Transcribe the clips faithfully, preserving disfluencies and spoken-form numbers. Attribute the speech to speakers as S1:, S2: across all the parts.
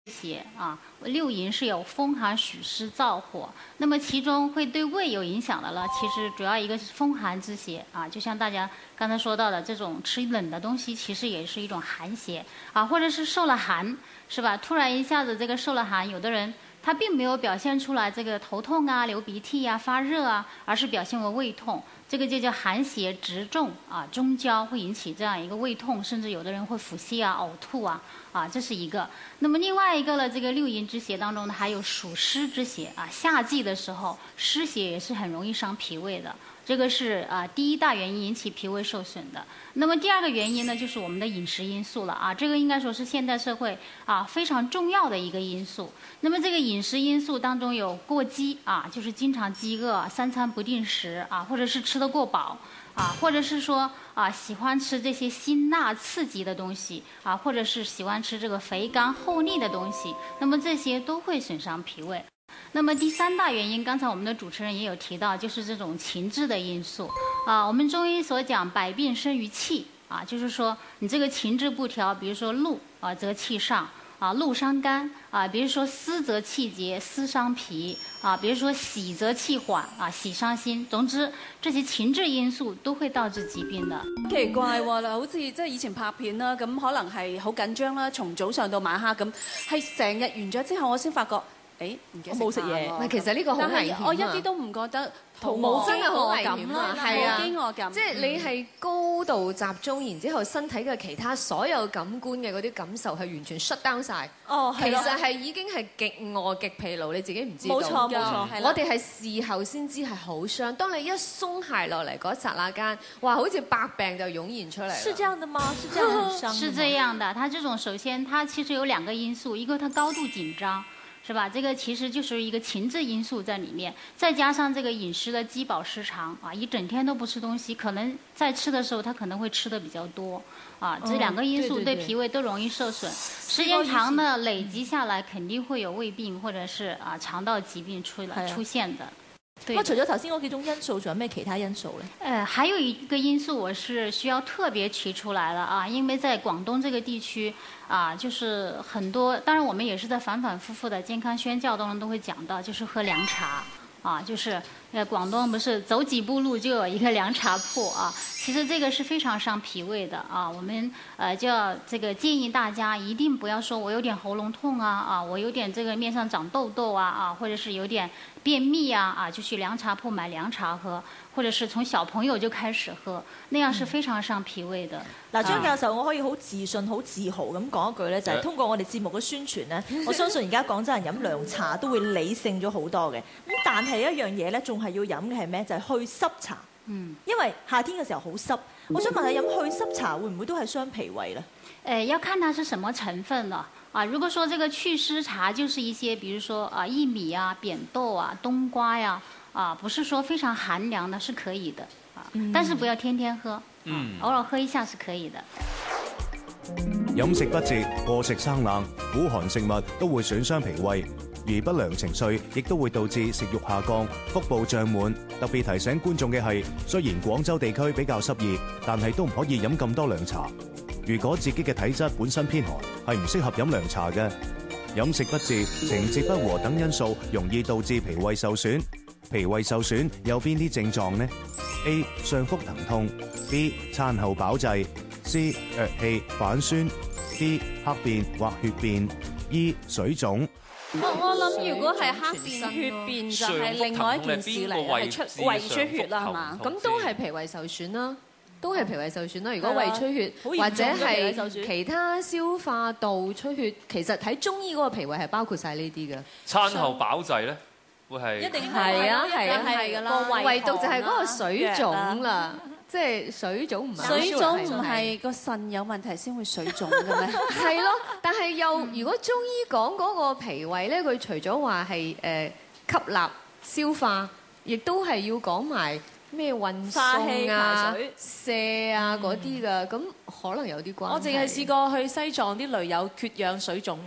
S1: 邪啊，六淫是有风寒、暑湿、燥火，那么其中会对胃有影响的了。其实主要一个是风寒之邪啊，就像大家刚才说到的这种吃冷的东西，其实也是一种寒邪啊，或者是受了寒，是吧？突然一下子这个受了寒，有的人他并没有表现出来这个头痛啊、流鼻涕啊、发热啊，而是表现为胃痛。 这个就叫寒邪直中啊，中焦会引起这样一个胃痛，甚至有的人会腹泻啊、呕吐啊，啊，这是一个。那么另外一个呢，这个六淫之邪当中呢，还有暑湿之邪啊，夏季的时候湿邪也是很容易伤脾胃的。 这个是啊第一大原因引起脾胃受损的。那么第二个原因呢，就是我们的饮食因素了啊，这个应该说是现代社会啊非常重要的一个因素。那么这个饮食因素当中有过饥啊，就是经常饥饿，三餐不定时啊，或者是吃得过饱啊，或者是说啊喜欢吃这些辛辣刺激的东西啊，或者是喜欢吃这个肥甘厚腻的东西，那么这些都会损伤脾胃。 那么第三大原因，刚才我们的主持人也有提到，就是这种情志的因素啊。我们中医所讲“百病生于气”啊，就是说你这个情志不调，比如说怒啊则气上啊，怒伤肝啊；比如说思则气结，思伤脾啊；比如說喜則氣緩啊，喜傷心。總之，這些情志因素都會導致疾病的。
S2: 奇怪喎，好似即係以前拍片啦，咁可能係好緊張啦，從早上到晚黑咁，係成日完咗之後，我先發覺。 誒，唔記得
S3: 冇食嘢。唔係，其實呢個好危險啊！
S2: 我一啲都唔覺得
S3: 肚冇真係好危險啊！係啊，
S2: 飢餓感，
S3: 即係你係高度集中，然之後身體嘅其他所有感官嘅嗰啲感受係完全 shut down 曬。哦，其實係已經係極餓極疲勞，你自己唔知道。
S2: 冇錯冇錯，
S3: 我哋係事後先知係好傷。當你一鬆懈落嚟嗰一剎那間，哇！好似百病就湧現出嚟。
S4: 是這樣的嗎？是這樣很傷。
S1: 是這樣的，它這種首先它其實有兩個因素，一個它高度緊張。 是吧？這個其實就是一個情志因素在裡面，再加上這個飲食的飢飽失常啊，一整天都不吃東西，可能在吃的時候他可能會吃的比較多啊，這兩個因素對脾胃都容易受損，時間長呢累積下來肯定會有胃病或者是啊腸道疾病出來出現的。
S4: 咁除咗頭先嗰幾種因素，仲有咩其他因素呢？
S1: 呃，還有一個因素我是需要特別提出來了啊，因為在廣東這個地區啊，就是很多，當然我們也是在反反复复的健康宣教當中都會講到，就是喝涼茶啊，就是呃廣東不是走幾步路就有一個涼茶鋪啊，其實這個是非常傷脾胃的啊，我們呃就要這個建議大家一定不要說我有點喉嚨痛啊啊，我有點這個面上長痘痘啊啊，或者是有點。 便秘啊啊，就去涼茶鋪買涼茶喝，或者是從小朋友就開始喝，那樣是非常傷脾胃的。
S4: 嗱、嗯，張教授，我可以好自信、好自豪咁講一句咧，就係、是、通過我哋節目嘅宣傳咧，我相信而家廣州人飲涼茶都會理性咗好多嘅。咁但係一樣嘢咧，仲係要飲嘅係咩？就係、是、去濕茶。嗯。因為夏天嘅時候好濕，我想問下飲去濕茶會唔會都係傷脾胃咧？
S1: 誒，要看它是什麼成分了。 啊，如果說這個祛濕茶就是一些，比如說啊薏米啊、扁豆啊、冬瓜呀，啊，不是說非常寒涼的，是可以的啊，嗯、但是不要天天喝，嗯、啊，偶爾喝一下是可以的。
S5: 飲食不節、過食生冷、苦寒食物都會損傷脾胃，而不良情緒亦都會導致食慾下降、腹部脹滿。特別提醒觀眾嘅係，雖然廣州地區比較濕熱，但係都唔可以飲咁多涼茶。 如果自己嘅體質本身偏寒，係唔適合飲涼茶嘅。飲食不節、情志不和等因素，容易導致脾胃受損。脾胃受損有邊啲症狀呢 ？A. 上腹疼痛 ；B. 餐後飽滯 ；C. 腳氣反酸 ；D. 黑便或血便 ；E. 水腫。
S2: 我我諗，如果係黑便、血便就係另外一件事嚟，係出胃出血啦，係嘛？
S3: 咁都係脾胃受損啦。 都係脾胃受損啦。如果胃出血或者係其他消化道出血，其實喺中醫嗰個脾胃係包括晒呢啲嘅。
S6: 餐後飽滯咧，會係
S2: 一定
S3: 係啊係啊
S2: 係㗎啦。
S3: 唯獨就係嗰個水腫啦，即係水腫唔係。
S2: 水腫唔係個腎有問題先會水腫嘅咩？
S3: 係咯，但係又如果中醫講嗰個脾胃咧，佢除咗話係誒吸納消化，亦都係要講埋。 咩運送啊、瀉啊嗰啲㗎，咁可能有啲關係。
S4: 我淨係試過去西藏啲驢友缺氧水腫啫。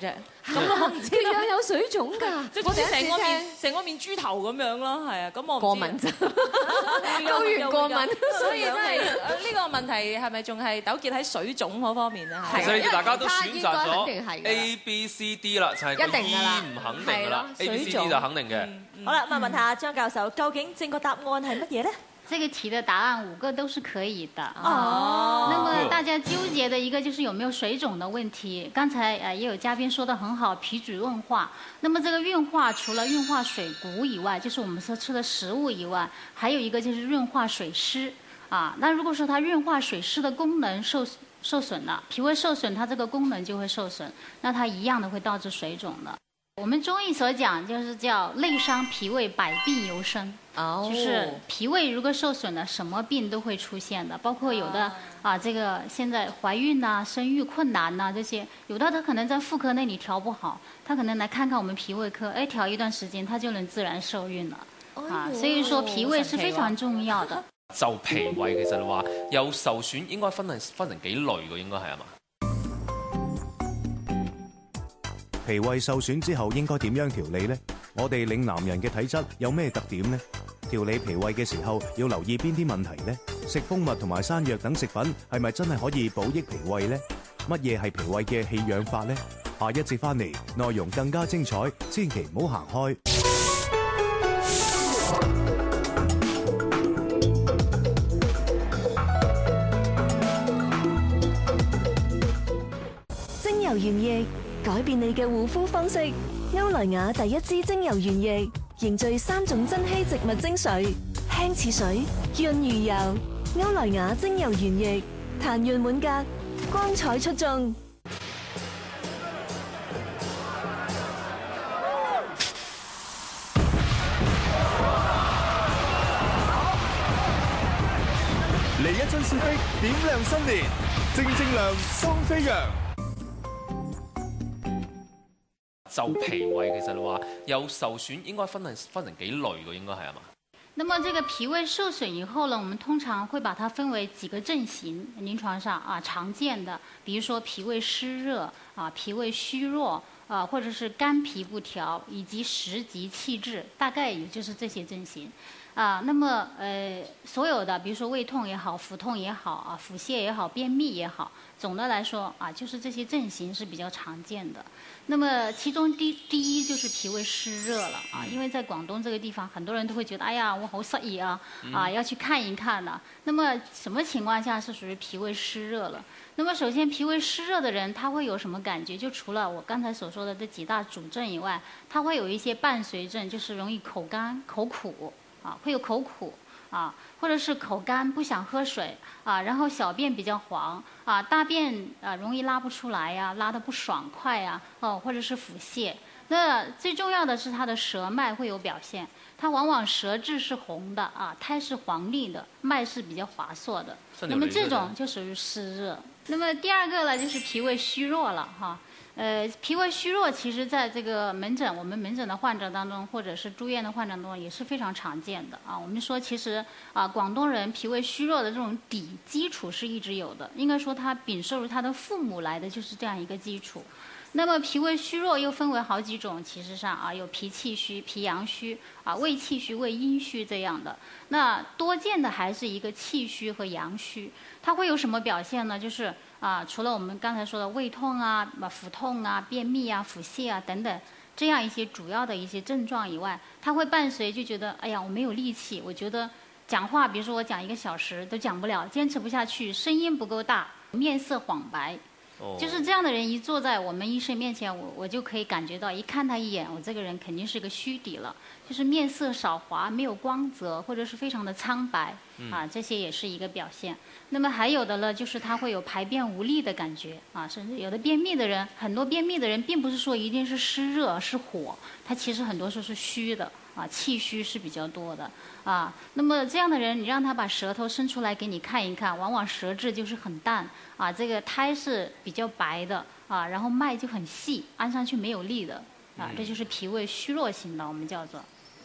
S4: 咁我唔知
S3: 佢樣有水腫㗎，
S4: 即係好似成個面成個面豬頭咁樣咯，係啊，咁我唔知
S3: 過敏啫，高原過敏，
S4: 所以真係呢個問題係咪仲係糾結喺水腫嗰方面啊？
S6: 其實大家都選擇咗
S3: 係
S6: A、B、C、D 啦，就係個 E 唔肯定㗎啦 ，A、B、C、D 就肯定嘅。
S4: 好啦，咁啊問下張教授，究竟正確答案係乜嘢咧？
S1: 这个题的答案五个都是可以的。
S4: 哦。
S1: 那么大家纠结的一个就是有没有水肿的问题。刚才呃也有嘉宾说的很好，脾主润化。那么这个运化除了运化水谷以外，就是我们所吃的食物以外，还有一个就是润化水湿。啊，那如果说它润化水湿的功能受受损了，脾胃受损，它这个功能就会受损，那它一样的会导致水肿的。我们中医所讲就是叫内伤脾胃，百病由生。
S3: 哦，
S1: 就是脾胃如果受损了，什么病都会出现的，包括有的啊，这个现在怀孕呐、生育困难呐、这些，有的他可能在妇科那里调不好，他可能来看看我们脾胃科，哎，调一段时间，他就能自然受孕了。啊，所以說脾胃是非常重要的。
S6: 就脾胃其實話有受損，應該分係分成幾類嘅，應該係啊嘛？
S5: 脾胃受損之後應該點樣調理呢？我哋嶺南人嘅體質有咩特點呢？調理脾胃嘅時候要留意邊啲問題呢？食蜂蜜同埋山藥等食品係咪真係可以補益脾胃呢？乜嘢係脾胃嘅氣養法呢？下一節翻嚟，內容更加精彩，千祈唔好行開。
S7: 精油原液改變你嘅護膚方式。歐萊雅第一支精油原液凝聚三種珍稀植物精髓，輕似水，潤如油。歐萊雅精油原液，彈潤滿格，光彩出眾。
S8: 嚟一樽雪碧，點亮新年，正正亮，雙飛揚。
S6: 就脾胃其實話有受損，應該分係分成幾類嘅，應該係啊嘛？
S1: 那麼這個脾胃受損以後呢，我們通常會把它分為幾個症型，臨床上啊常見的，比如說脾胃濕熱啊、脾胃虛弱啊，或者是肝脾不調，以及食積氣滯，大概也就是這些症型。啊，那麼呃，所有的，比如說胃痛也好，腹痛也好啊，腹瀉也好，便秘也好，總的來說啊，就是這些症型是比較常見的。那麼其中第第一就是脾胃濕熱了啊，因為在廣東這個地方，很多人都會覺得，哎呀，我好濕熱啊，啊，要去看一看了。那麼什麼情況下是屬於脾胃濕熱了？那麼首先，脾胃濕熱的人，他會有什麼感覺？就除了我剛才所說的這幾大主症以外，他會有一些伴隨症，就是容易口乾、口苦。啊，會有口苦啊，或者是口乾不想喝水啊，然後小便比較黃啊，大便啊容易拉不出來呀、啊，拉得不爽快呀、啊，哦，或者是腹瀉。那最重要的是它的舌脈會有表現，它往往舌質是紅的啊，苔是黃膩的，脈是比較滑索的。那麼這種就屬於濕熱。那麼第二個呢，就是脾胃虛弱了哈。呃，脾胃虛弱，其實在這個門診，我們門診的患者當中，或者是住院的患者當中，也是非常常見的啊。我們說，其實啊，廣東人脾胃虛弱的這種底基礎是一直有的，應該說他稟受於他的父母來的就是這樣一個基礎。那麼脾胃虛弱又分為好幾種，其實上啊，有脾氣虛、脾陽虛啊、胃氣虛、胃陰虛這樣的。那多見的還是一個氣虛和陽虛，它會有什麼表現呢？就是啊，除了我們剛才說的胃痛啊、腹痛啊、便秘啊、腹瀉啊等等這樣一些主要的一些症狀以外，它會伴隨就覺得，哎呀，我沒有力氣，我覺得講話，比如說我講一個小時都講不了，堅持不下去，聲音不夠大，面色黃白。就是這樣的人一坐在我們醫生面前，我我就可以感覺到，一看他一眼，我這個人肯定是個虛底了，就是面色少華，沒有光澤，或者是非常的蒼白，啊，這些也是一個表現。那麼還有的呢，就是他會有排便無力的感覺，啊，甚至有的便秘的人，很多便秘的人並不是說一定是濕熱是火，他其實很多時候是虛的。啊，氣虛是比較多的啊。那麼這樣的人，你讓他把舌頭伸出來給你看一看，往往舌質就是很淡啊，這個苔是比較白的啊，然後脈就很細，按上去沒有力的啊，這就是脾胃虛弱型的，我們叫做。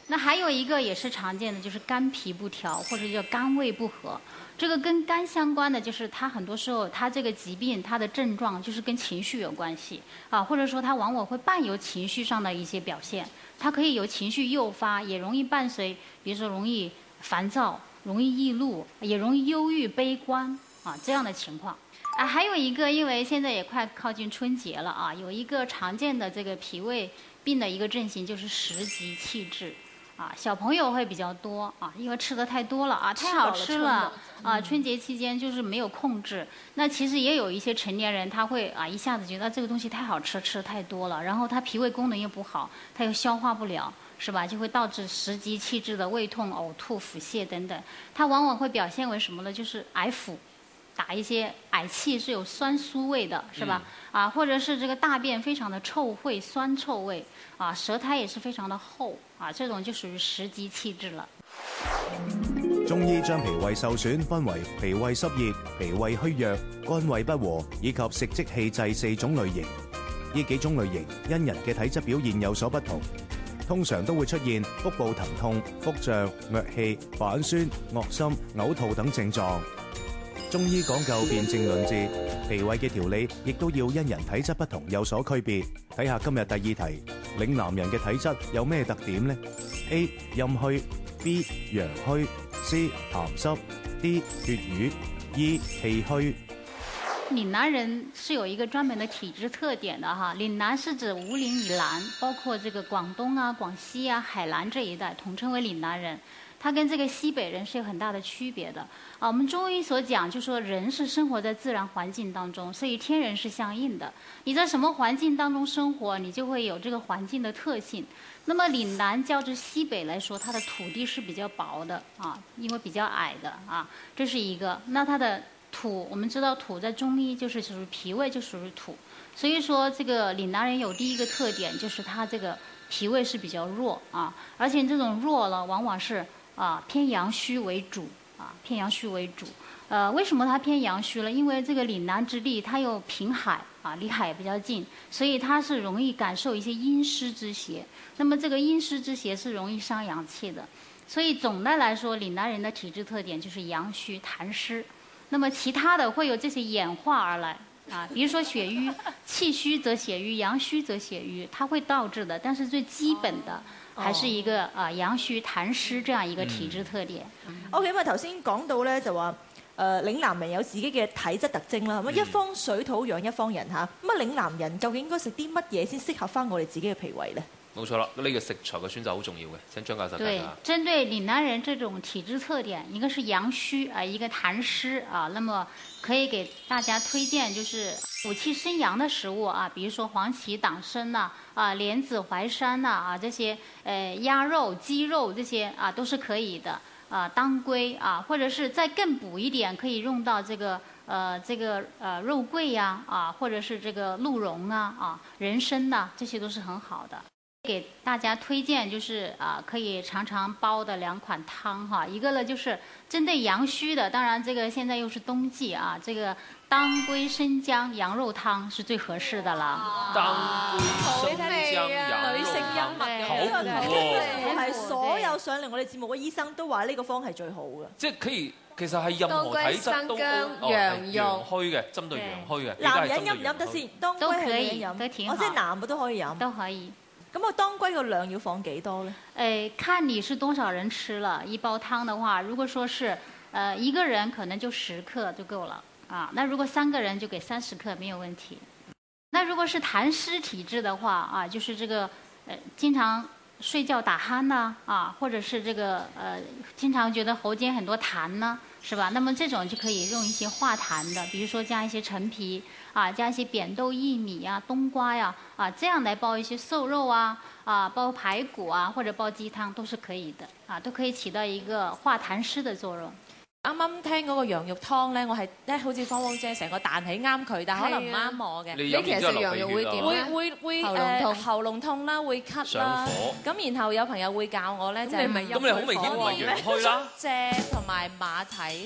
S1: 那还有一个也是常见的，就是肝脾不调或者叫肝胃不和。这个跟肝相关的，就是它很多时候它这个疾病它的症状就是跟情绪有关系啊，或者说它往往会伴有情绪上的一些表现，它可以有情绪诱发，也容易伴随，比如说容易烦躁、容易易怒，也容易忧郁、悲观啊这样的情况。啊，还有一个，因为现在也快靠近春节了啊，有一个常见的这个脾胃病的一个症型就是食积气滞。啊，小朋友会比较多啊，因为吃的太多了啊，太好吃了啊，春节期间就是没有控制。那其实也有一些成年人，他会啊一下子觉得这个东西太好吃，吃的太多了，然后他脾胃功能又不好，他又消化不了，是吧？就会导致食积气滞的胃痛、呕吐、腹泻等等。它往往会表现为什么呢？就是嗳腹。打一些嗳气是有酸酥味的，是吧？嗯、啊，或者是这个大便非常的臭秽、酸臭味，啊，舌苔也是非常的厚，啊，这种就属于食积气滞了。
S5: 中醫將脾胃受損分為脾胃濕熱、脾胃虛弱、肝胃不和以及食積氣滯四種類型。呢幾種類型因人嘅體質表現有所不同，通常都會出現腹部疼痛、腹脹、噁氣、反酸、惡心、嘔吐等症狀。中醫講究辨證論治，脾胃嘅調理亦都要因人體質不同有所區別。睇下今日第二題，嶺南人嘅體質有咩特點呢？ A. 陰虛 B. 陽虛 C. 痰濕 D. 血瘀 E. 氣虛。
S1: 嶺南人是有一個專門的體質特點的哈，嶺南是指五嶺以南，包括這個廣東啊、廣西啊、海南這一帶，統稱為嶺南人。它跟這個西北人是有很大的區別的啊。我們中醫所講，就說人是生活在自然環境當中，所以天人是相應的。你在什麼環境當中生活，你就會有這個環境的特性。那麼嶺南較之西北來說，它的土地是比較薄的啊，因為比較矮的啊，這是一個。那它的土，我們知道土在中醫就是屬於脾胃，就屬於土。所以說，這個嶺南人有第一個特點，就是它這個脾胃是比較弱啊，而且這種弱呢，往往是啊，偏陽虛為主啊，偏陽虛為主。呃，為什麼它偏陽虛呢？因為這個嶺南之地，它又平海啊，離海比較近，所以它是容易感受一些陰濕之邪。那麼這個陰濕之邪是容易傷陽氣的。所以總的來說，嶺南人的體質特點就是陽虛痰濕。那麼其他的會有這些演化而來啊，比如說血瘀，氣虛則血瘀，陽虛則血瘀，它會導致的。但是最基本的。還是一個啊陽虛痰濕這樣一個體質特點。
S4: OK， 咁啊頭先講到咧就話誒嶺南人有自己嘅體質特徵啦，咁啊一方水土養一方人嚇，咁啊嶺南人究竟應該食啲乜嘢先適合翻我哋自己嘅脾胃咧？冇
S6: 錯啦，呢、這個食材嘅選擇好重要嘅。請張教授
S1: 對，針對嶺南人這種體質特點，一個是陽虛啊，一個痰濕啊，那麼可以給大家推薦就是補氣生陽的食物啊，比如說黃芪、黨參呐、啊、蓮子、淮山呐啊這些，呃鴨肉、雞肉這些啊都是可以的啊，當歸啊，或者是再更補一點，可以用到這個呃這個呃肉桂呀啊，或者是這個鹿茸啊啊人參呐，這些都是很好的。給大家推薦就是啊，可以常常煲的兩款湯哈，一個呢就是針對陽虛的，當然這個現在又是冬季啊，這個當歸生薑羊肉湯是最合適的啦。
S6: 當歸生薑羊肉湯，
S2: 女性幽默嘅，
S6: 好喎！
S4: 係所有上嚟我哋節目嘅醫生都話呢個方係最好嘅。
S6: 即係可以，其實係任何體質都哦陽虛嘅，針對陽虛嘅。
S4: 男人飲唔飲得先？當歸係女人飲，
S1: 都挺好。
S4: 我即係男嘅都可以飲。
S1: 都可以。
S4: 咁我當歸個量要放幾多呢？
S1: 誒，看你是多少人吃了。一煲湯的話，如果說是呃一個人可能就十克就夠了啊。那如果三個人就給三十克沒有問題。那如果是痰濕體質的話啊，就是這個呃經常睡覺打鼾呐啊，或者是這個呃經常覺得喉間很多痰呢，是吧？那麼這種就可以用一些化痰的，比如說加一些陳皮啊，加一些扁豆、薏米啊、冬瓜呀啊，這樣來煲一些瘦肉啊啊，煲排骨啊或者煲雞湯都是可以的啊，都可以起到一個化痰濕的作用。
S2: 啱啱聽嗰個羊肉湯咧，我係咧好似芳芳姐成個彈起啱佢，但可能唔啱我嘅。
S6: 你
S2: 其實食羊肉會點咧？會會會誒喉嚨痛啦，會咳啦。咁然後有朋友會教我咧，就係咁
S6: 你好明顯唔係陽虛啦。
S2: 竹蔗同埋馬蹄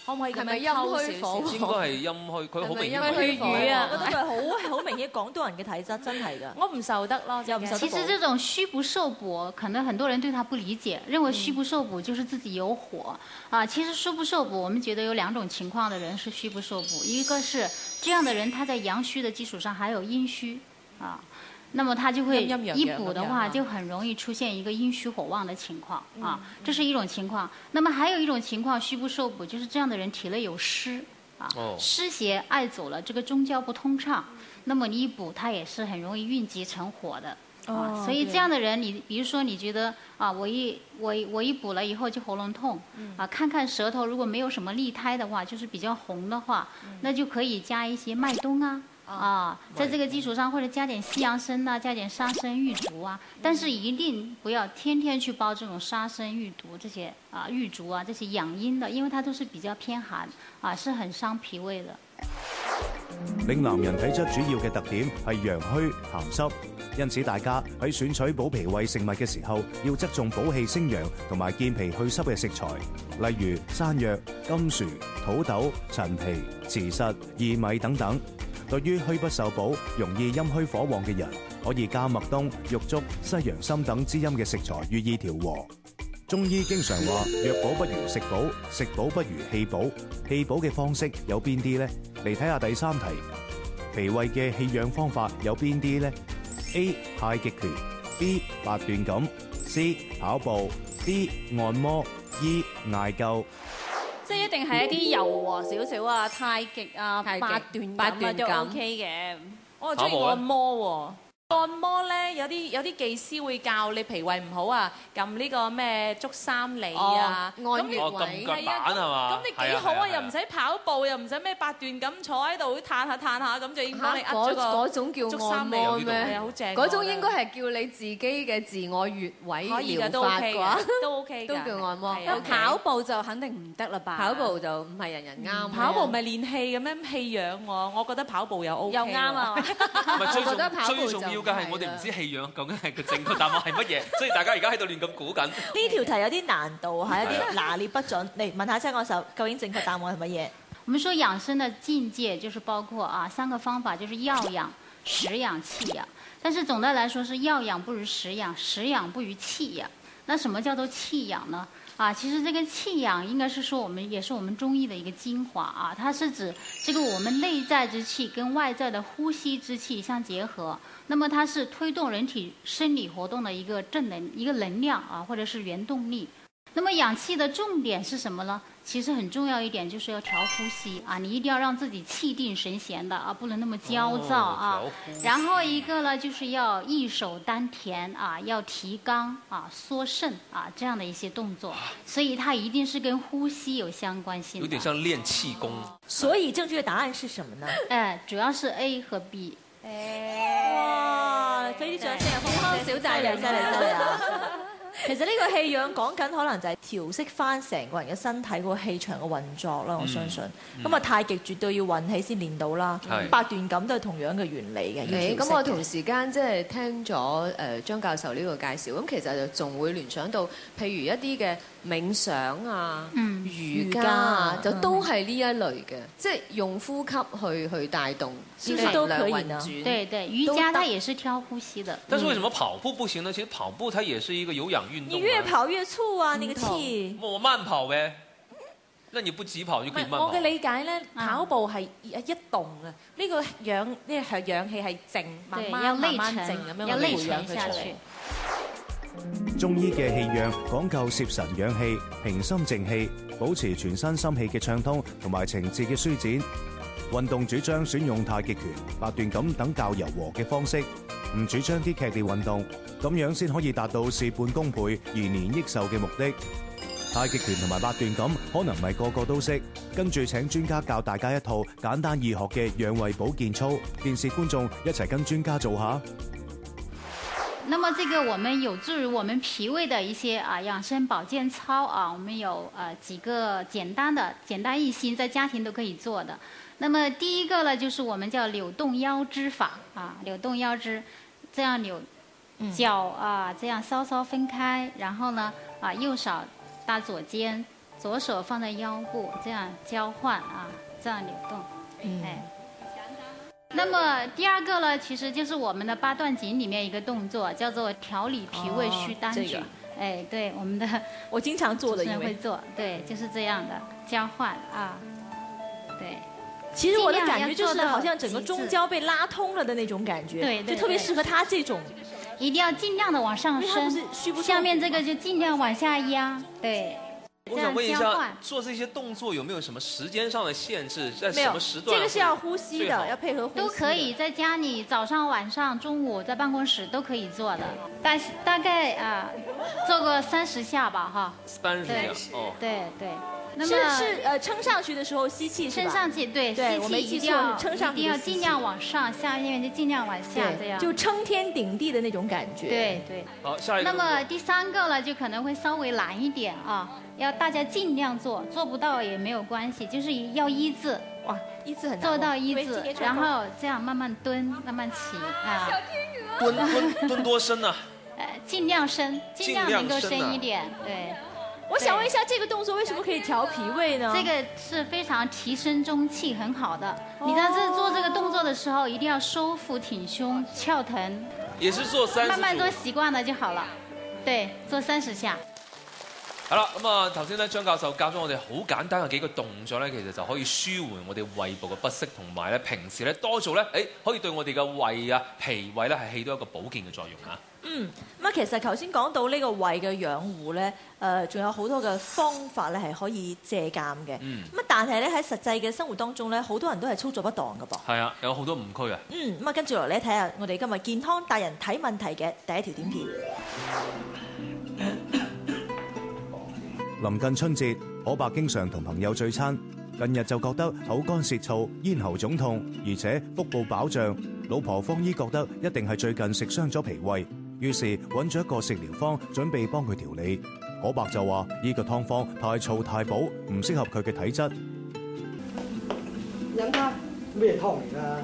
S2: 可唔可以咁樣
S3: 係咪陰虛火旺？
S6: 應該係陰虛，佢好明顯
S3: 係咪陰虛
S2: 魚啊
S4: 我覺得佢好好明顯廣東人嘅體質，真係㗎。
S2: 我唔受得咯，
S4: 又唔受得。
S1: 其實這種虛不受補，可能很多人對他不理解，認為虛不受補就是自己有火啊。其實虛不受補，我們覺得有兩種情況的人是虛不受補，一個是這樣的人，他在陽虛的基礎上還有陰虛啊。那麼他就會一補的話，就很容易出現一個陰虛火旺的情況啊，這是一種情況。那麼還有一種情況，虛不受補，就是這樣的人體內有濕啊，濕邪礙走了，這個中焦不通暢，那麼你一補，它也是很容易運積成火的啊。所以這樣的人，你比如說你覺得啊，我一我我一補了以後就喉嚨痛啊，看看舌頭如果沒有什麼利苔的話，就是比較紅的話，那就可以加一些麥冬啊。啊，在這個基礎上，或者加點西洋參啊，加點沙參、玉竹啊，但是一定不要天天去煲這種沙參、玉竹這些啊、玉竹啊這些養陰的，因為它都是比較偏寒啊，是很傷脾胃的。
S5: 嶺南人體質主要嘅特點係陽虛鹹濕，因此大家喺選取補脾胃食物嘅時候，要側重補氣升陽同埋健脾去濕嘅食材，例如山藥、甘薯、土豆、陳皮、慈實、薏米等等。對於虛不受補、容易陰虛火旺嘅人，可以加麥冬、玉竹、西洋參等滋陰嘅食材予以調和。中醫經常話藥補不如食補，食補不如氣補。氣補嘅方式有邊啲呢？嚟睇下第三題，脾胃嘅氣養方法有邊啲呢？ A. 太極拳 B. 八段錦 C. 跑步 D. 按摩 E. 艾灸。
S2: 即係一定係一啲柔和少少啊，太極啊，
S3: 太極
S2: 八段
S3: 八
S2: 錦啊都
S3: 段錦
S2: OK 嘅。我係中意按摩喎。按摩咧有啲有啲技師會教你脾胃唔好啊，撳呢個咩足三里啊，
S3: 哦按穴位
S6: 撳腳板係嘛？
S2: 咁你幾好啊！又唔使跑步，又唔使咩八段錦坐喺度嘆下嘆下，咁就已經幫你呃咗個
S3: 嗰種叫按摩咩？
S2: 係啊，好正。
S3: 嗰種應該係叫你自己嘅自我穴位療法啩，
S2: 都 OK
S3: 都叫按摩。
S2: 咁跑步就肯定唔得啦吧？
S3: 跑步就唔係人人啱。
S2: 跑步咪練氣咁樣氣養喎，我覺得跑步又 OK。又啱啊！
S6: 我覺得跑步最重要嘅係我哋唔知氣養究竟係個正確答案係乜嘢，所以大家而家喺度亂咁估緊。呢
S4: 條題有啲難度，係一啲拿捏不準。嚟問下張教授，究竟正確答案係乜嘢？
S1: 我們說養生的境界就是包括啊三個方法，就是藥養、食養、氣養。但是總的來說是藥養不如食養，食養不如氣養。那什麼叫做氣養呢？啊，其實這個氣養應該是說我們也是我們中醫的一個精華啊，它是指這個我們內在之氣跟外在的呼吸之氣相結合，那麼它是推動人體生理活動的一個正能一個能量啊，或者是原動力。那麼養氣的重點是什麼呢？其實很重要一點就是要調呼吸啊，你一定要讓自己氣定神閒的啊，不能那麼焦躁啊。然後一個呢，就是要益手丹田啊，要提肛啊、縮腎啊這樣的一些動作，所以它一定是跟呼吸有相關性的。
S6: 有點像練氣功。
S4: 所以正確的答案是什麼呢？
S1: 哎，主要是 A 和 B。
S4: 哇！俾啲掌聲啊！豐康小姐，犀利犀利犀利啊！其實呢個氣養講緊可能就係調適翻成個人嘅身體個氣場嘅運作啦，我相信。咁啊，太極絕對要運氣先練到啦。八段錦都係同樣嘅原理嘅。
S3: 咁我同時間即係聽咗誒張教授呢個介紹，咁其實就仲會聯想到，譬如一啲嘅冥想啊、瑜伽啊，就都係呢一類嘅，即係用呼吸去去帶動啲能量運轉。
S1: 對對，瑜伽它也是挑呼吸的。
S6: 但是為什麼跑步不行呢？其實跑步它也是一個有氧運動。
S4: 你越跑越粗啊！那個氣。
S6: 我慢跑唄。那你不急跑就可以慢跑。
S2: 我嘅理解咧，跑步係一動啊，呢個氧呢係氧氣係靜，慢慢慢慢靜咁樣培養佢出嚟。
S5: 中醫嘅氣養講究攝神養氣、平心靜氣，保持全身心氣嘅暢通同埋情志嘅舒展。運動主張選用太極拳、八段錦等較柔和嘅方式，唔主張啲劇烈運動，咁樣先可以達到事半功倍、延年益壽嘅目的。太極拳同埋八段錦可能唔係個個都識，跟住請專家教大家一套簡單易學嘅養胃保健操，電視觀眾一齊跟專家做下。
S1: 那麼這個我們有助於我們脾胃的一些啊養生保健操啊，我們有呃幾個簡單的、簡單易行，在家庭都可以做的。那麼第一個呢，就是我們叫扭動腰肢法啊，扭動腰肢，這樣扭腳啊，這樣稍稍分開，然後呢啊右手搭左肩， 左手放在腰部，这样交换啊，这样扭动，
S4: 嗯，
S1: 哎。那么第二个呢，其实就是我们的八段锦里面一个动作，叫做调理脾胃虚单举。哦这个、哎，对，我们的
S4: 我经常做的，
S1: 因为会做，对，就是这样的交换啊，对。
S4: 其实我的感觉就是好像整个中焦被拉通了的那种感觉，
S1: 对，
S4: 就特别适合他这种。
S1: 一定要尽量的往上升，下面这个就尽量往下压，对。
S6: 我想问一下，做这些动作有没有什么时间上的限制？在什么时段？
S4: 这个是要呼吸的，要配合呼吸。
S1: 都可以，在家里早上、晚上、中午在办公室都可以做的。大大概啊，做个三十下吧，哈。
S6: 三十下，哦。
S1: 对对。那
S4: 么是是呃撑上去的时候吸气是吧？
S1: 撑上去，对，
S4: 对，我没记错，撑上去
S1: 一定要尽量往上，下面就尽量往下，这样。
S4: 就撑天顶地的那种感觉。
S1: 对对。
S6: 好，下一个。
S1: 那么第三个呢，就可能会稍微难一点啊。要大家尽量做，做不到也没有关系，就是要一字，
S4: 哇，一字很难，
S1: 做到一字，然后这样慢慢蹲，慢慢起啊。
S6: 小天鹅。蹲蹲蹲多深呢？
S1: 呃，尽量深，尽量能够深一点，对。
S4: 我想问一下，这个动作为什么可以调脾胃呢？
S1: 这个是非常提升中气很好的。你在这做这个动作的时候，一定要收腹挺胸，翘臀。
S6: 也是做三十。
S1: 慢慢做习惯了就好了。对，做三十下。
S6: 係啦，咁啊頭先咧張教授教咗我哋好簡單嘅幾個動作咧，其實就可以舒緩我哋胃部嘅不適，同埋咧平時咧多做咧，誒可以對我哋嘅胃啊脾胃咧係起到一個保健嘅作用啊。
S4: 嗯，咁啊其實頭先講到呢個胃嘅養護咧，誒、呃、仲有好多嘅方法咧係可以借鑑嘅。嗯。咁啊但係咧喺實際嘅生活當中咧，好多人都係操作不當㗎噃。
S6: 係啊，有好多誤區啊。
S4: 嗯，咁啊跟住落嚟睇下我哋今日健康達人睇問題嘅第一條短片。
S5: 臨近春節，可伯經常同朋友聚餐，近日就覺得口乾舌燥、咽喉腫痛，而且腹部飽脹。老婆方姨覺得一定係最近食傷咗脾胃，於是揾咗一個食療方，準備幫佢調理。可伯就話：呢個湯方太燥太補，唔適合佢嘅體質。
S9: 飲湯咩湯嚟㗎？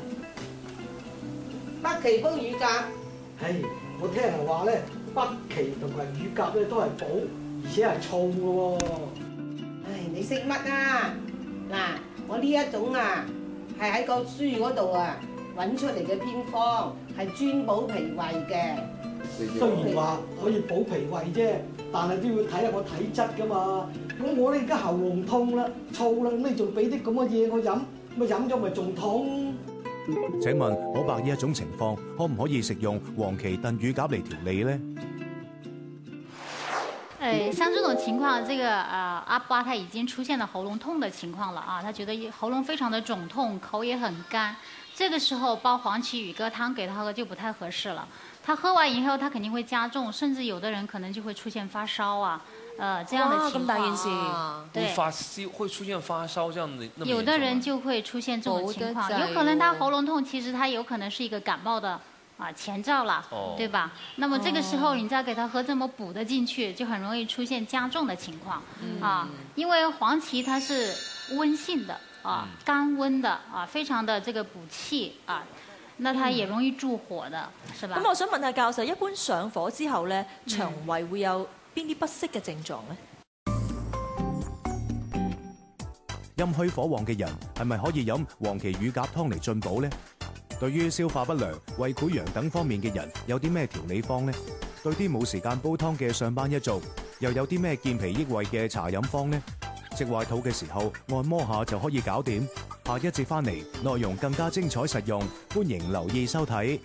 S9: 北芪煲乳鴿。係，我聽人話咧，北芪同埋乳鴿咧都係補。而且係燥嘅喎。唉，你識乜啊？嗱，我呢一種啊，係喺個書嗰度啊揾出嚟嘅偏方，係專補脾胃嘅。雖然話可以補脾胃啫，但係都要睇下我體質㗎嘛。咁我咧而家喉嚨痛啦、燥啦，咁你仲俾啲咁嘅嘢我飲，咪飲咗咪仲痛？
S5: 請問可伯呢一種情況，可唔可以食用黃芪燉乳鴿嚟調理呢？
S1: 呃，像這種情況，這個呃阿巴他已經出現了喉嚨痛的情況了啊，他覺得喉嚨非常的腫痛，口也很乾，這個時候煲黃芪乳鴿湯給他喝就不太合適了。他喝完以後，他肯定會加重，甚至有的人可能就會出現發燒啊，呃這樣的情況。咁大件事，
S6: 對，發燒會出現發燒這樣的，那麼
S1: 有的人就會出現這種情況，有可能他喉嚨痛，其實他有可能是一個感冒的。啊，前兆了，哦、對吧？那麼這個時候你再給他喝這麼補的進去，就很容易出現加重的情況、嗯、啊。因為黃芪它是溫性的啊，甘溫的啊，非常的這個補氣啊，那它也容易助火的，嗯、是吧？
S4: 咁我想問下教授，一般上火之後呢，腸胃會有邊啲不適嘅症狀呢？
S5: 陰虛火旺嘅人係咪可以飲黃芪乳鴿湯嚟進補呢？對於消化不良、胃潰瘍等方面嘅人，有啲咩調理方呢？對啲冇時間煲湯嘅上班一族，又有啲咩健脾益胃嘅茶飲方呢？食壞肚嘅時候，按摩下就可以搞掂。下一節翻嚟，內容更加精彩實用，歡迎留意收睇。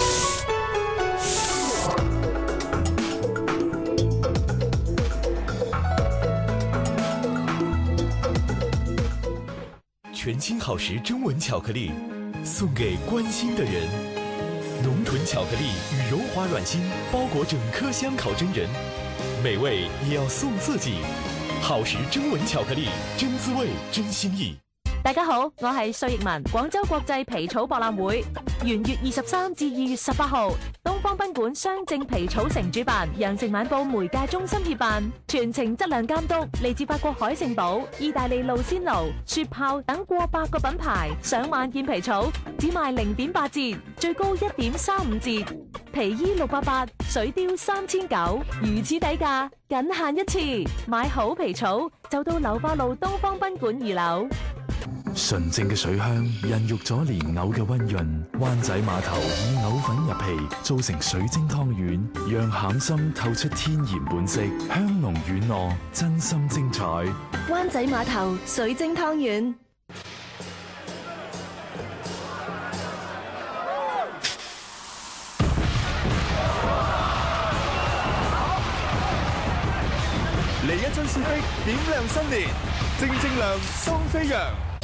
S8: 全新好時中文巧克力，送給關心的人。濃醇巧克力與柔滑軟心包裹整顆香烤真人，美味也要送自己。好時中文巧克力，真滋味，真心意。
S7: 大家好，我係歲奕文，廣州國際皮草博覽會，元月二十三至二月十八號，東方賓館雙正皮草城主辦，羊城晚報媒介中心協辦，全程質量監督嚟自法國海聖堡、意大利露仙奴、雪豹等過百個品牌，上萬件皮草只賣零點八折，最高一點三五折。皮衣六百八，水貂三千九，如此底價，僅限一次。買好皮草就到流花路東方賓館二樓。
S8: 純正嘅水香孕育咗蓮藕嘅溫潤，灣仔碼頭以藕粉入皮，做成水晶湯圓，讓餡心透出天然本色，香濃軟糯，真心精彩。
S7: 灣仔碼頭水晶湯圓。
S10: 嚟一樽雪碧，點亮新年，正正亮，雙飛揚。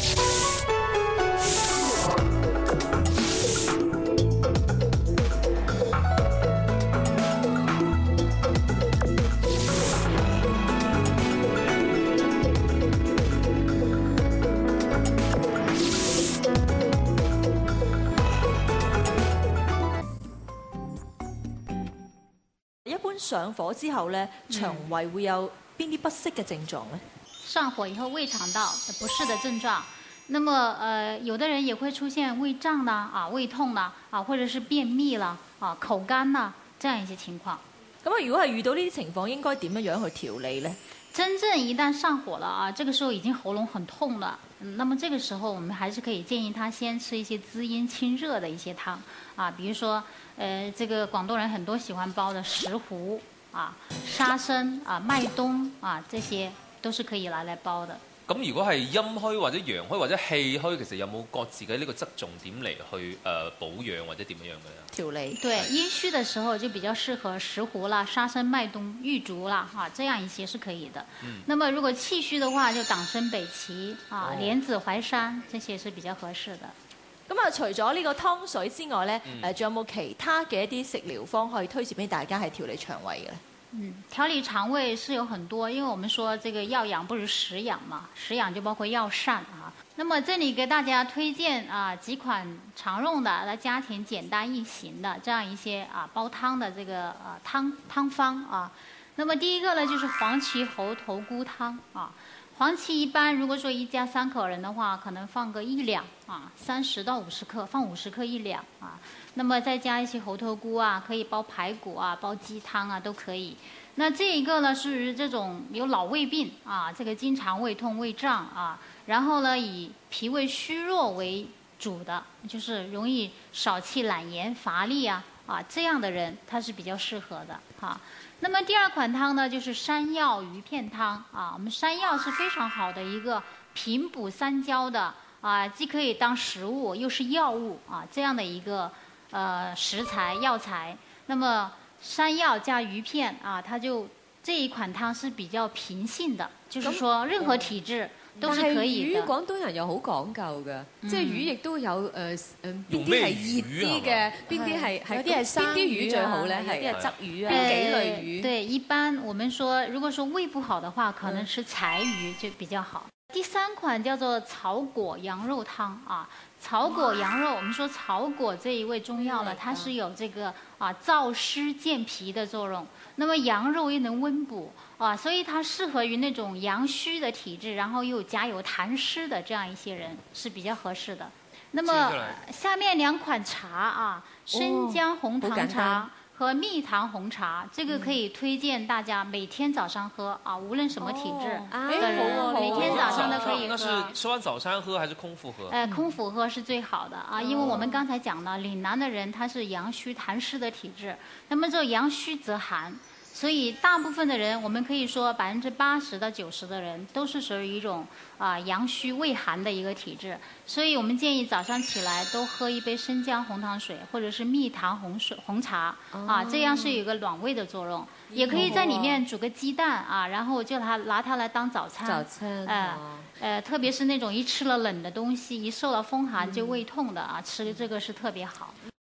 S4: 一般上火之後咧，腸胃會有邊啲不適嘅症狀呢？
S1: 上火以後胃腸道的不適的症狀，那麼呃有的人也會出現胃脹啦、啊胃痛啦、啊或者是便秘啦、啊口乾啦這樣一些情況。
S4: 咁啊，如果係遇到呢啲情況，應該點樣樣去調理呢？
S1: 真正一旦上火了啊，這個時候已經喉嚨很痛了，嗯，那麼這個時候我們還是可以建議他先吃一些滋陰清熱的一些湯啊，比如說呃這個廣東人很多喜歡煲的石斛啊、沙參啊、麥冬啊，這些都是可以拿來煲的。
S6: 咁如果係陰虛或者陽虛或者氣虛，其實有冇各自嘅呢個側重點嚟去誒、呃、保養或者點樣樣嘅
S4: 調理？
S1: 對，陰虛的時候就比較適合石斛啦、沙參、麥冬、玉竹啦，啊，這樣一些是可以的。嗯。那麼如果氣虛的話，就黨參、北芪啊、
S4: 哦、
S1: 蓮子、淮山，這些是比較合適的。
S4: 咁啊，除咗呢個湯水之外咧，誒、
S6: 嗯，
S4: 仲有冇其他嘅一啲食療方可以推薦俾大家係調理腸胃嘅？
S1: 嗯，調理腸胃是有很多，因為我們說這個藥養不如食養嘛，食養就包括藥膳啊。那麼這裡給大家推薦啊幾款常用的，來家庭簡單易行的這樣一些啊煲湯的這個啊湯湯方啊。那麼第一個呢，就是黃芪猴頭菇湯啊。黃芪一般如果說一家三口人的話，可能放個一兩啊，三十到五十克，放五十克一兩啊。那麼再加一些猴頭菇啊，可以煲排骨啊，煲雞湯啊，都可以。那這一個呢，是這種有老胃病啊，這個經常胃痛、胃脹啊，然後呢以脾胃虛弱為主的，就是容易少氣、懶言、乏力啊啊這樣的人，它是比較適合的哈、啊。那麼第二款湯呢，就是山藥魚片湯啊。我們山藥是非常好的一個平補三焦的啊，既可以當食物，又是藥物啊，這樣的一個。呃，食材藥材，那麼山藥加魚片啊，它就這一款湯是比較平性的，就是說任何體質都是可以的。
S3: 但係魚廣東人又好講究嘅，即係魚亦都有誒誒邊啲係熱啲嘅，邊啲係係啲係邊啲魚最好咧？係啲係鯽魚啊，邊幾類魚？
S1: 對，一般我們說，如果說胃不好的話，可能吃柴魚就比較好。第三款叫做草果羊肉湯啊。草果羊肉，我們說草果這一味中藥呢，它是有這個啊燥濕健脾的作用。那麼羊肉又能溫補啊，所以它適合於那種陽虛的體質，然後又夾有痰濕的這樣一些人是比較合適的。那麼下面兩款茶啊，生薑紅糖茶和蜜糖紅茶，這個可以推薦大家每天早上喝啊，無論什麼體質的人，每天早上都可以喝。
S6: 那是吃完早餐喝還是空腹喝？
S1: 呃，空腹喝是最好的啊，因為我們剛才講了，嶺南的人他是陽虛痰濕的體質，那麼這陽虛則寒，所以大部分的人，我們可以說百分之八十到九十的人都是屬於一種啊陽虛胃寒的一個體質，所以我們建議早上起來都喝一杯生薑紅糖水，或者是蜜糖紅水紅茶啊，這樣是有一個暖胃的作用，也可以在裡面煮個雞蛋啊，然後就它拿它來當早餐。
S3: 早餐。
S1: 呃呃，特別是那種一吃了冷的東西，一受了風寒就胃痛的啊，吃這個是特別好。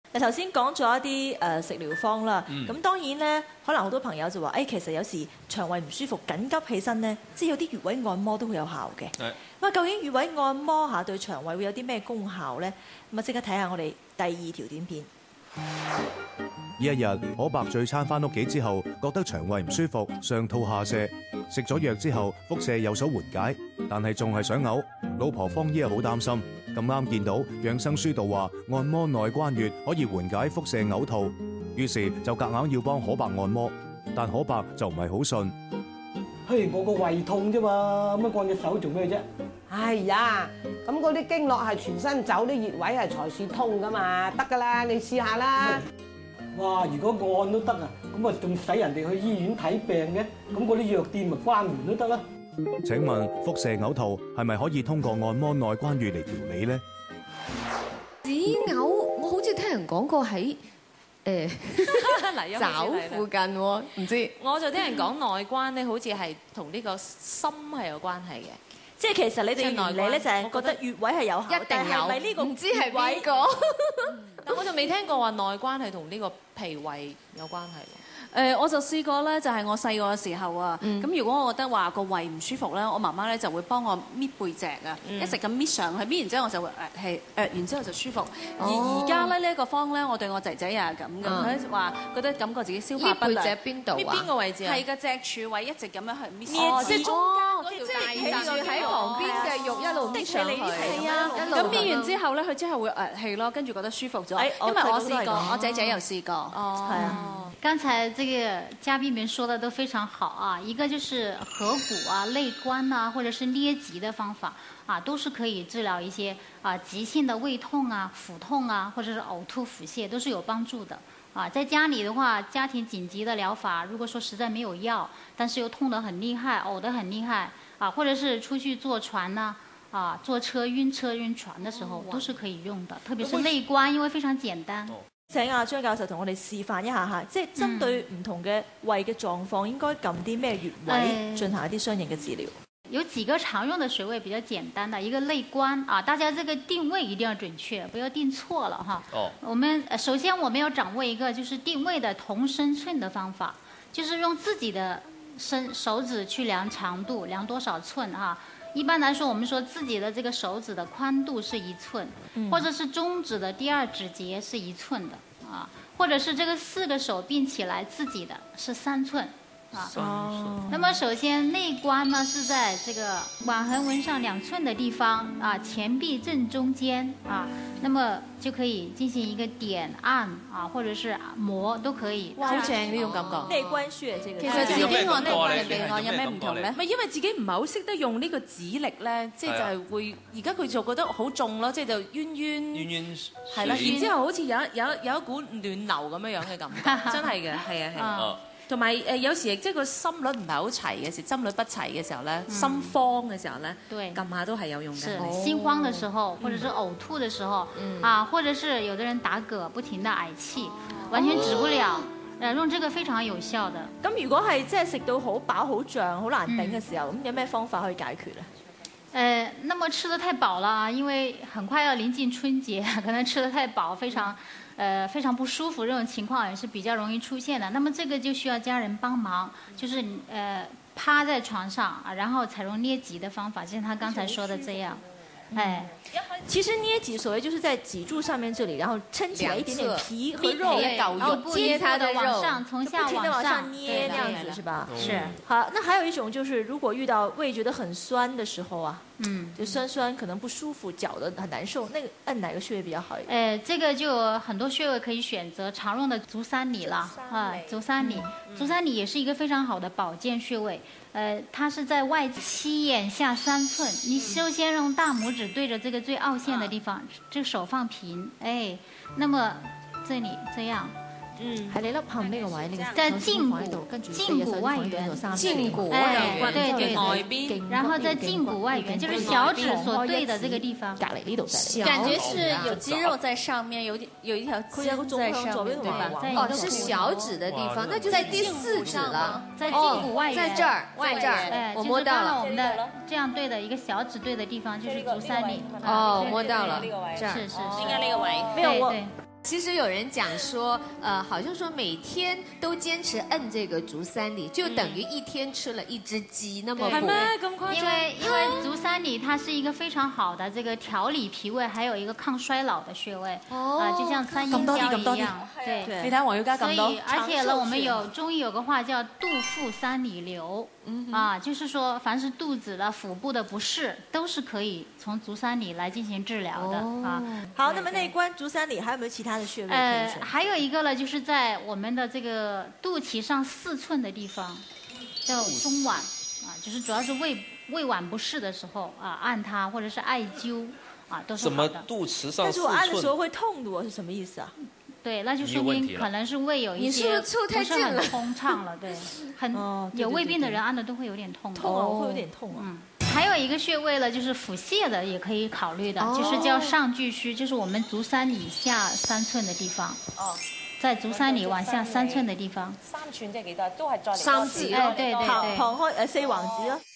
S4: 嗱，頭先講咗一啲誒食療方啦，咁、嗯、當然咧，可能好多朋友就話，誒、哎、其實有時腸胃唔舒服，緊急起身咧，即係有啲穴位按摩都會有效嘅。咁啊，究竟穴位按摩下對腸胃會有啲咩功效咧？咁啊，即刻睇下我哋第二條短片。
S5: 呢一日，可白聚餐翻屋企之後，覺得腸胃唔舒服，上吐下瀉，食咗藥之後，腹瀉有所緩解，但係仲係想嘔。老婆方姨好擔心，咁啱見到養生書度話按摩內關穴可以緩解腹瀉嘔吐，於是就夾硬要幫可白按摩，但可白就唔係好信。
S9: 嘿，我個胃痛啫嘛，乜按隻手做咩啫？
S11: 哎呀，咁嗰啲經絡係全身走，啲穴位係財鼠通噶嘛，得噶啦，你試下啦。
S9: 哇！如果按都得啊，咁啊仲使人哋去醫院睇病嘅？咁嗰啲藥店咪關門都得啦。
S5: 請問腹瀉嘔吐係咪可以通過按摩內關穴嚟調理咧？
S3: 止嘔，我好似聽人講過喺誒爪附近喎，唔知。
S12: 我就聽人講內關咧，好似係同呢個心係有關係嘅。
S4: 即係其實你哋原理咧就係覺得穴位係有效，
S3: 一定有。
S4: 係咪呢個
S3: 唔知係邊個？
S12: 但我就未聽過話內關係同呢個脾胃有關係。
S2: 誒，我就試過咧，就係我細個嘅時候啊。咁如果我覺得話個胃唔舒服咧，我媽媽咧就會幫我搣背脊啊，一直咁搣上去，搣完之後我就會誒係誒，然之後就舒服。而而家咧呢一個方咧，我對我仔仔又係咁嘅，佢話覺得感覺自己消化不良。
S3: 背脊邊度啊？
S2: 搣邊個位置啊？係個脊柱位一直咁樣去搣。
S3: 哦，
S2: 即係中間嗰條大
S3: 氣住喺旁邊嘅肉一路搣上去。
S2: 係啊，咁搣完之後咧，佢之後會誒氣咯，跟住覺得舒服咗。因為我試過，我仔仔又試過。哦，係啊。
S1: 剛才這個嘉賓們說的都非常好啊，一個就是合谷啊、內關啊，或者是捏脊的方法啊，都是可以治療一些啊急性的胃痛啊、腹痛啊，或者是嘔吐、腹瀉，都是有幫助的啊。在家裡的話，家庭緊急的療法，如果說實在沒有藥，但是又痛得很厲害、嘔得很厲害啊，或者是出去坐船呢啊、坐車暈車暈船的時候，都是可以用的，特別是內關，因為非常簡單。
S4: 請阿張教授同我哋示範一下嚇，即係針對唔同嘅胃嘅狀況，應該撳啲咩穴位進行一啲相應嘅治療？
S1: 有幾個常用的穴位比較簡單的，一個內關啊，大家這個定位一定要準確，不要定錯了哈。哦。我們首先我們要掌握一個就是定位的同身寸的方法，就是用自己的身手指去量長度，量多少寸啊？一般來說，我們說自己的這個手指的寬度是一寸，嗯、或者是中指的第二指節是一寸的啊，或者是這個四個手並起來自己的是三寸啊。哦。那麼首先內關呢是在這個腕橫紋上兩寸的地方啊，前臂正中間啊，那麼就可以進行一個點按啊，或者是摩都可以。
S12: 哇，好正呢種感覺。
S4: 內關穴，這個
S2: 其實自己按內關人哋按有咩唔同咧？
S12: 咪因為自己唔係好識得用呢個指力咧，即係就係會而家佢就覺得好重咯，即係就冤冤冤冤係啦，然之後好似有有有一股暖流咁樣樣嘅感覺，真係嘅，係啊係啊。同埋誒有時即係個心率唔係好齊嘅時，心率不齊嘅時候咧，心慌嘅時候咧，撳下都係有用嘅。
S1: 是心慌嘅時候，或者是嘔吐嘅時候，啊，或者是有的人打嗝，不停的嗳氣，完全止不了。誒，用這個非常有效的。
S4: 咁如果係即係食到好飽、好脹、好難頂嘅時候，咁有咩方法可以解決咧？
S1: 呃，那麼吃得太飽了，因為很快要臨近春節，可能吃得太飽，非常，呃，非常不舒服，這種情況也是比較容易出現的。那麼這個就需要家人幫忙，就是呃趴在床上，然後採用捏脊的方法，就像他剛才說的這樣。哎，
S4: 其實捏脊所謂就是在脊柱上面這裡，然後撐起來一點點皮和肉，
S1: 然後接它的往上，從下往上，
S4: 不停地往上捏，那樣子是吧？
S1: 是。
S4: 好，那還有一種就是，如果遇到胃覺得很酸的時候啊，嗯，就酸酸可能不舒服，絞得很難受，那個按哪個穴位比較好一點？
S1: 呃，這個就有很多穴位可以選擇，常用的足三里啦，啊，足三里，足三里也是一個非常好的保健穴位。呃，它是在外七眼下三寸，你首先用大拇指對着這個最凹陷的地方，這個手放平，哎，那麼這裡這樣。嗯，
S4: 係你粒陷呢個位，呢個
S1: 在脛骨，脛骨外緣，脛骨外緣，對對對，然後在脛骨外緣，就是小指所對的這個地方。
S4: 隔離呢度就
S2: 感覺是有肌肉在上面，有點有一條肌肉在上面，對吧？
S3: 哦，是小指的地方，那就是第四指了，
S1: 在脛骨外緣，
S3: 在這兒，在這兒，
S1: 哎，
S3: 我摸到了。
S1: 我們的這樣對的一個小指對的地方就是足三里。
S3: 哦，摸到了，
S1: 是是是，
S2: 應該呢個位。
S4: 沒有我。
S3: 其實有人講說，呃，好像說每天都堅持摁這個足三里，就等於一天吃了一隻雞那麼補。
S1: 係咩咁誇張？因為因為足三里它是一個非常好的這個調理脾胃，還有一個抗衰老的穴位。哦。啊，就像三陰交一樣。對。
S12: 你睇黃耀嘉咁多。
S1: 所以而且呢，我們有中醫有個話叫肚腹三里流。嗯。啊，就是說凡是肚子的、腹部的不適，都是可以從足三里來進行治療的。啊。
S4: 好，那麼內關足三里還有沒有其他的穴位？
S1: 呃，還有一個呢，就是在我們的這個肚臍上四寸的地方，叫中脘啊，就是主要是胃胃脘不適的時候啊，按它或者是艾灸啊，都是好的。
S6: 什麼肚臍上四寸？
S4: 但是我按的時候會痛的，是什麼意思啊？
S1: 對，那就說明可能是胃有一些不是很通暢了，對，很有胃病的人按的都會有點痛。
S4: 痛啊，會有點痛啊。
S1: 嗯。還有一個穴位呢，就是腹瀉的，也可以考慮的，哦、就是叫上巨虛，就是我們足三里下三寸的地方。哦，在足三里往下三寸的地方。
S12: 三寸即係幾多？都係再
S3: 三指咯，
S1: 對對對，
S4: 旁旁開誒四橫指咯。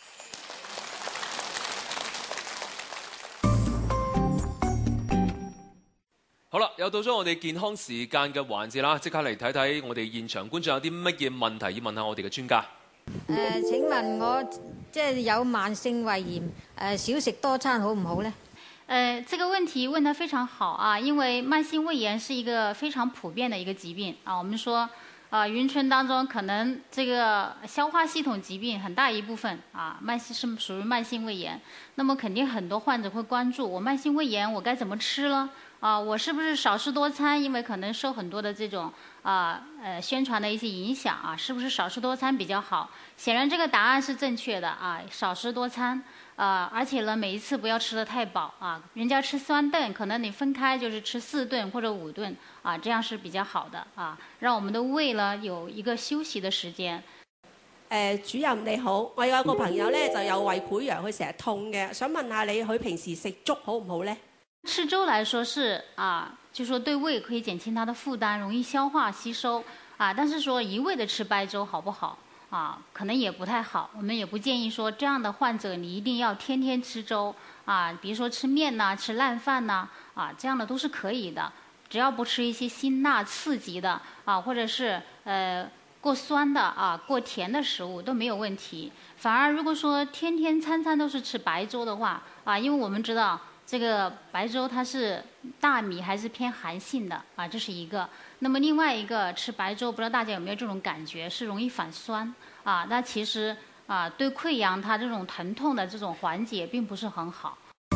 S6: 好啦，又到咗我哋健康時間嘅環節啦，即刻嚟睇睇我哋現場觀眾有啲乜嘢問題要問下我哋嘅專家。
S13: 誒、呃，請問我即係有慢性胃炎，誒、呃、少食多餐好唔好呢？
S1: 呃，這個問題問得非常好啊，因為慢性胃炎是一個非常普遍的一個疾病啊。我們說，啊，雲春當中可能這個消化系統疾病很大一部分啊，慢性是屬於慢性胃炎。那麼肯定很多患者會關注，我慢性胃炎我該怎麼吃呢？啊，我是不是少食多餐？因為可能受很多的這種啊呃宣傳的一些影響啊，是不是少食多餐比較好？顯然這個答案是正確的啊，少食多餐啊，而且呢每一次不要吃得太飽啊。人家吃三頓，可能你分開就是吃四頓或者五頓啊，這樣是比較好的啊，讓我們的胃呢有一個休息的時間。
S14: 誒，主任你好，我有一個朋友呢就有胃潰瘍，佢成日痛嘅，想問下你，佢平時食粥好唔好呢？
S1: 吃粥來說是啊，就說對胃可以減輕它的負擔，容易消化吸收啊。但是說一味的吃白粥好不好啊？可能也不太好。我們也不建議說這樣的患者你一定要天天吃粥啊。比如說吃麵呐、吃爛飯呐啊，這樣的都是可以的，只要不吃一些辛辣刺激的啊，或者是呃過酸的啊、過甜的食物都沒有問題。反而如果說天天餐餐都是吃白粥的話啊，因為我們知道。這個白粥它是大米還是偏寒性的啊，這是一個。那麼另外一個吃白粥，不知道大家有沒有這種感覺，是容易反酸啊。那其實啊，對潰瘍它這種疼痛的這種緩解並不是很好。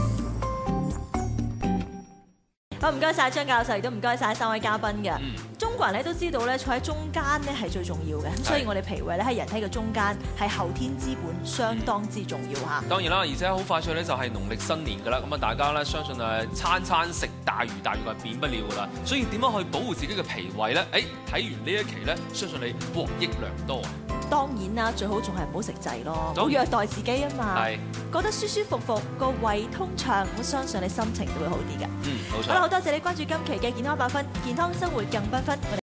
S4: 好，唔該晒張教授，亦都唔該晒三位嘉賓嘅。嗯、中國人咧都知道咧，坐喺中間咧係最重要嘅，咁所以我哋脾胃咧喺人體嘅中間係後天之本，相當之重要嚇。
S6: 當然啦，而且好快脆咧就係農曆新年㗎啦，咁啊大家咧相信誒餐餐食大魚大肉係免不了㗎啦，所以點樣去保護自己嘅脾胃咧？誒睇完呢一期咧，相信你獲益良多。
S4: 當然啦，最好仲係唔好食滯咯，唔好虐待自己啊嘛。係，覺得舒舒服服，個胃通暢，我相信你心情都會好啲嘅。
S6: 嗯，冇錯。
S4: 好啦，好多謝你關注今期嘅健康百分，健康生活更繽紛。